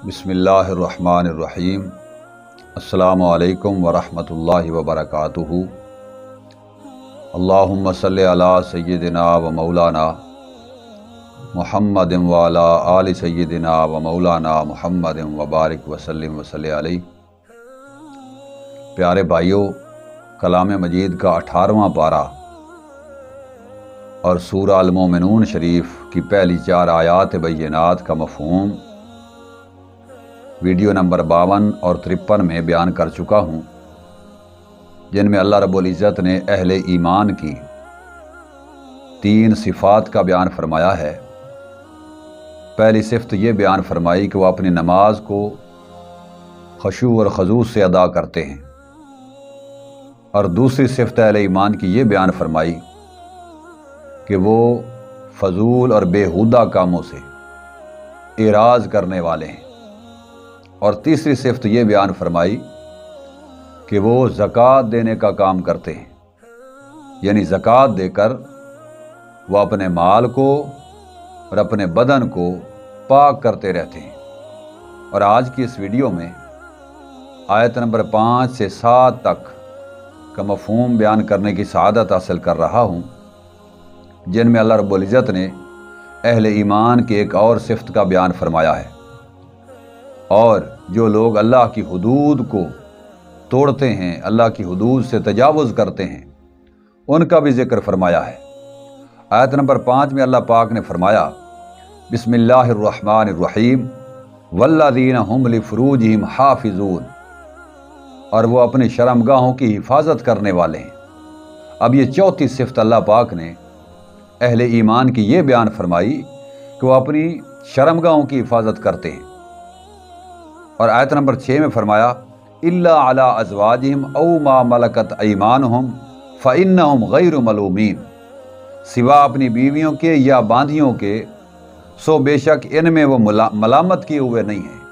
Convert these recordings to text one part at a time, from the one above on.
بسم اللہ الرحمن الرحیم۔ السلام علیکم ورحمۃ اللہ وبرکاتہ۔ اللہم صلی علی سیدنا و مولانا محمد وعلی آل سیدنا و مولانا محمد وبارک وسلم وصلی علیہ۔ پیارے بھائیوں، کلام مجید کا 18واں پارہ اور سورہ المومنون شریف کی پہلی 4 آیات بینات کا مفہوم ویڈیو نمبر 52 اور 53 میں بیان کر چکا ہوں، جن میں اللہ رب العزت نے اہل ایمان کی 3 صفات کا بیان فرمایا ہے۔ پہلی صفت یہ بیان فرمائی کہ وہ اپنی نماز کو خشوع اور خضوع سے ادا کرتے ہیں، اور دوسری صفت اہل ایمان کی یہ بیان فرمائی کہ وہ فضول اور بیہودہ کاموں سے اعراض کرنے والے ہیں، اور تیسری صفت یہ بیان فرمائی کہ وہ زکوٰۃ دینے کا کام کرتے ہیں، یعنی زکوٰۃ دے کر وہ اپنے مال کو اور اپنے بدن کو پاک کرتے رہتے ہیں۔ اور آج کی اس ویڈیو میں آیت نمبر 5 سے 7 تک کا مفہوم بیان کرنے کی سعادت حاصل کر رہا ہوں، جن میں اللہ رب العزت نے اہل ایمان کی ایک اور صفت کا بیان فرمایا ہے، اور جو لوگ اللہ کی حدود کو توڑتے ہیں، اللہ کی حدود سے تجاوز کرتے ہیں، ان کا بھی ذکر فرمایا ہے۔ آیت نمبر 5 میں اللہ پاک نے فرمایا، بسم اللہ الرحمن الرحیم، والذین ہم لفروجہم حافظون، اور وہ اپنی شرمگاہوں کی حفاظت کرنے والے ہیں۔ اب یہ چوتھی صفت اللہ پاک نے اہل ایمان کی یہ بیان فرمائی کہ وہ اپنی شرمگاہوں کی حفاظت کرتے ہیں، اور آیت نمبر 6 میں فرمایا، الا علی ازواجہم او ما ملکت ایمانہم فانہم غیر ملومین، سوا اپنی بیویوں کے یا باندیوں کے، سو بے شک ان میں وہ ملامت کیے ہوئے نہیں ہیں۔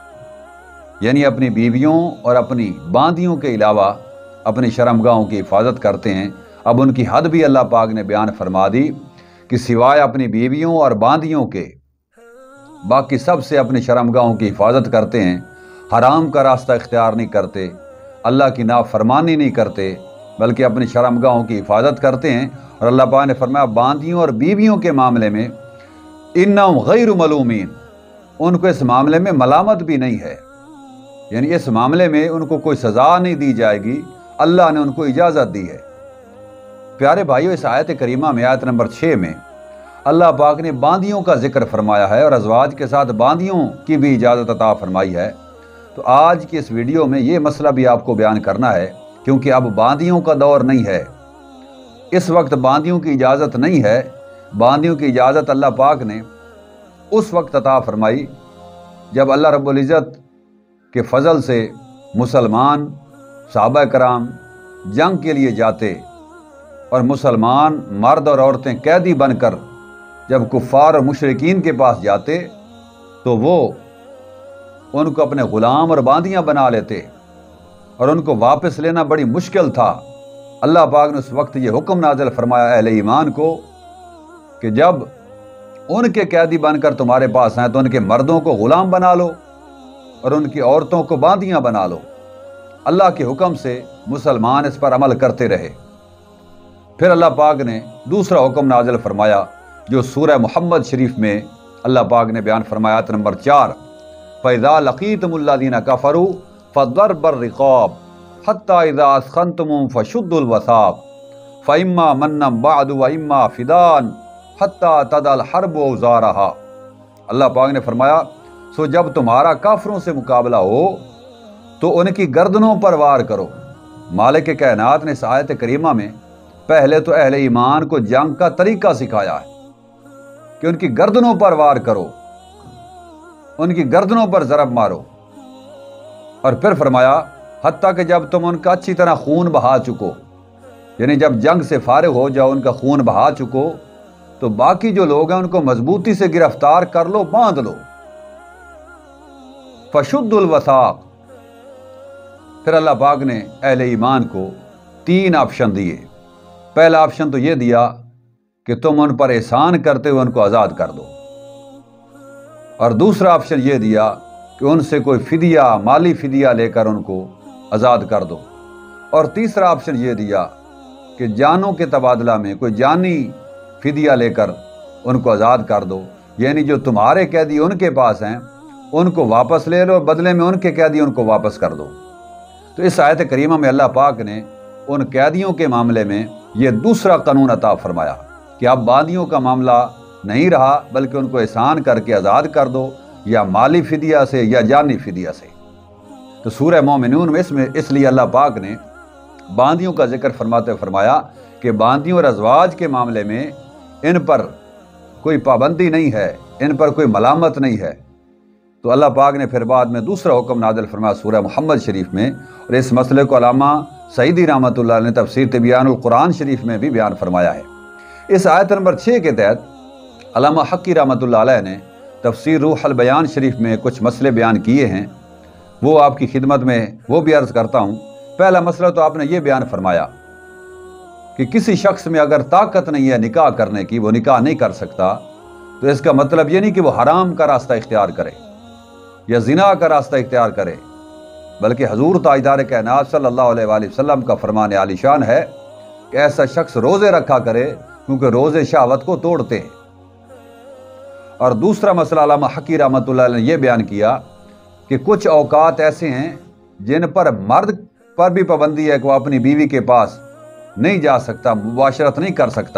یعنی اپنی بیویوں اور اپنی باندیوں کے علاوہ اپنی شرمگاہوں کی حفاظت کرتے ہیں۔ اب ان کی حد بھی اللہ پاک نے بیان فرما دی کہ سوائے اپنی بیویوں اور باندیوں کے باقی سب سے اپنی شرمگاہوں کی حفاظت کرتے ہیں، حرام کا راستہ اختیار نہیں کرتے، اللہ کی نافرمانی نہیں کرتے، بلکہ اپنی شرمگاہوں کی حفاظت کرتے ہیں۔ اور اللہ پاک نے فرمایا باندیوں اور بیویوں کے معاملے میں انہم غیر ملومین، ان کو اس معاملے میں ملامت بھی نہیں ہے، یعنی اس معاملے میں ان کو کوئی سزا نہیں دی جائے گی، اللہ نے ان کو اجازت دی ہے۔ پیارے بھائیو، اس آیت کریمہ میں آیت نمبر 6 میں اللہ پاک نے باندیوں کا ذکر فرمایا ہے، اور ازواج کے ساتھ باندیوں کی بھی اجازت عطا فرمائی ہے۔ تو آج کی اس ویڈیو میں یہ مسئلہ بھی آپ کو بیان کرنا ہے، کیونکہ اب باندیوں کا دور نہیں ہے، اس وقت باندیوں کی اجازت نہیں ہے۔ باندیوں کی اجازت اللہ پاک نے اس وقت عطا فرمائی جب اللہ رب العزت کے فضل سے مسلمان صحابہ کرام جنگ کے لیے جاتے، اور مسلمان مرد اور عورتیں قیدی بن کر جب کفار اور مشرکین کے پاس جاتے تو وہ ان کو اپنے غلام اور باندیاں بنا لیتے، اور ان کو واپس لینا بڑی مشکل تھا۔ اللہ پاک نے اس وقت یہ حکم نازل فرمایا اہل ایمان کو کہ جب ان کے قیدی بن کر تمہارے پاس آئیں تو ان کے مردوں کو غلام بنا لو اور ان کی عورتوں کو باندیاں بنا لو۔ اللہ کے حکم سے مسلمان اس پر عمل کرتے رہے۔ پھر اللہ پاک نے دوسرا حکم نازل فرمایا جو سورہ محمد شریف میں اللہ پاک نے بیان فرمایا، آیت نمبر 4، فَإِذَا لَقِيتُمُ الَّذِينَ كَفَرُوا فَضَرْبَ الرِّقَابِ حَتَّى إِذَا أَثْخَنْتُمُوهُمْ فَشُدُّوا الْوَثَاقَ فَإِمَّا مَنًّا بَعْدُ وَإِمَّا فِدَاءً حَتَّى تَضَعَ الْحَرْبُ أَوْزَارَهَا۔ اللہ پاک نے فرمایا، سو جب تمہارا کافروں سے مقابلہ ہو تو ان کی گردنوں پر وار کرو۔ مالک کائنات نے اس آیت کریمہ میں پہلے تو اہل ایمان کو جنگ کا طریقہ سکھایا ہے کہ ان کی گردنوں پر وار کرو، ان کی گردنوں پر ضرب مارو، اور پھر فرمایا حتیٰ کہ جب تم ان کا اچھی طرح خون بہا چکو، یعنی جب جنگ سے فارغ ہو جاؤ، ان کا خون بہا چکو، تو باقی جو لوگ ہیں ان کو مضبوطی سے گرفتار کر لو، باندھ لو۔ فَشُدُّوا الْوَثَاقَ۔ پھر اللہ پاک نے اہل ایمان کو 3 آپشن دیے۔ پہلا آپشن تو یہ دیا کہ تم ان پر احسان کرتے ہوئے ان کو آزاد کر دو، اور دوسرا آپشن یہ دیا کہ ان سے کوئی فدیہ، مالی فدیہ لے کر ان کو آزاد کر دو، اور تیسرا آپشن یہ دیا کہ جانوں کے تبادلہ میں کوئی جانی فدیہ لے کر ان کو آزاد کر دو، یعنی جو تمہارے قیدی ان کے پاس ہیں ان کو واپس لے لو، بدلے میں ان کے قیدی ان کو واپس کر دو۔ تو اس آیت کریمہ میں اللہ پاک نے ان قیدیوں کے معاملے میں یہ دوسرا قانون عطا فرمایا کہ اب باندیوں کا معاملہ نہیں رہا، بلکہ ان کو احسان کر کے آزاد کر دو، یا مالی فدیہ سے یا جانی فدیہ سے۔ تو سورہ مومنون میں اس لیے اللہ پاک نے باندیوں کا ذکر فرماتے فرمایا کہ باندیوں اور ازواج کے معاملے میں ان پر کوئی پابندی نہیں ہے، ان پر کوئی ملامت نہیں ہے۔ تو اللہ پاک نے پھر بعد میں دوسرا حکم نازل فرمایا سورہ محمد شریف میں، اور اس مسئلے کو علامہ سعیدی رحمۃ اللہ نے تفسیر تبیان القرآن شریف میں بھی بیان فرمایا ہے۔ اس آیت نمبر 6 کے تحت علامہ حقی رحمۃ اللہ علیہ نے تفسیر روح البیان شریف میں کچھ مسئلے بیان کیے ہیں، وہ آپ کی خدمت میں وہ بھی عرض کرتا ہوں۔ پہلا مسئلہ تو آپ نے یہ بیان فرمایا کہ کسی شخص میں اگر طاقت نہیں ہے نکاح کرنے کی، وہ نکاح نہیں کر سکتا، تو اس کا مطلب یہ نہیں کہ وہ حرام کا راستہ اختیار کرے یا زنا کا راستہ اختیار کرے، بلکہ حضور تاجدار کائنات صلی اللہ علیہ وآلہ وسلم کا فرمان عالی شان ہے کہ ایسا شخص روزے رکھا کرے، کیونکہ روزے شہوت کو توڑتے ہیں۔ اور دوسرا مسئلہ علامہ حقی رحمۃ اللہ علیہ نے یہ بیان کیا کہ کچھ اوقات ایسے ہیں جن پر مرد پر بھی پابندی ہے کہ وہ اپنی بیوی کے پاس نہیں جا سکتا، مباشرت نہیں کر سکتا۔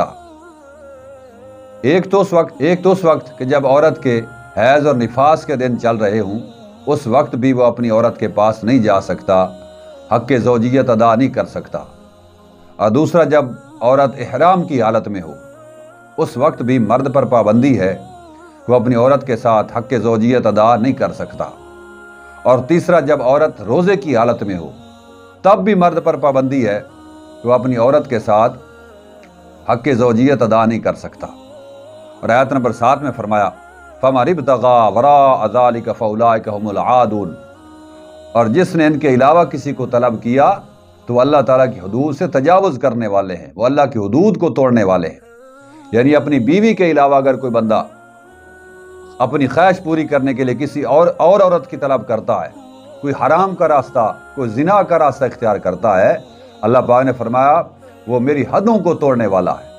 ایک تو اس وقت کہ جب عورت کے حیض اور نفاس کے دن چل رہے ہوں، اس وقت بھی وہ اپنی عورت کے پاس نہیں جا سکتا، حق زوجیت ادا نہیں کر سکتا۔ اور دوسرا جب عورت احرام کی حالت میں ہو، اس وقت بھی مرد پر پابندی ہے، وہ اپنی عورت کے ساتھ حق زوجیت ادا نہیں کر سکتا۔ اور تیسرا جب عورت روزے کی حالت میں ہو، تب بھی مرد پر پابندی ہے کہ وہ اپنی عورت کے ساتھ حق زوجیت ادا نہیں کر سکتا۔ اور آیت نمبر 7 میں فرمایا فَمَنِ ابْتَغَىٰ وَرَاءَ ذَٰلِكَ فَأُولَٰئِكَ هُمُ الْعَادُونَ، اور جس نے ان کے علاوہ کسی کو طلب کیا تو وہ اللہ تعالیٰ کی حدود سے تجاوز کرنے والے ہیں، وہ اللہ کی حدود کو توڑنے والے ہیں۔ یعنی اپنی بیوی کے علاوہ اگر کوئی بندہ اپنی خواہش پوری کرنے کے لیے کسی اور عورت کی طلب کرتا ہے، کوئی حرام کا راستہ، کوئی زنا کا راستہ اختیار کرتا ہے، اللہ پاک نے فرمایا وہ میری حدوں کو توڑنے والا ہے۔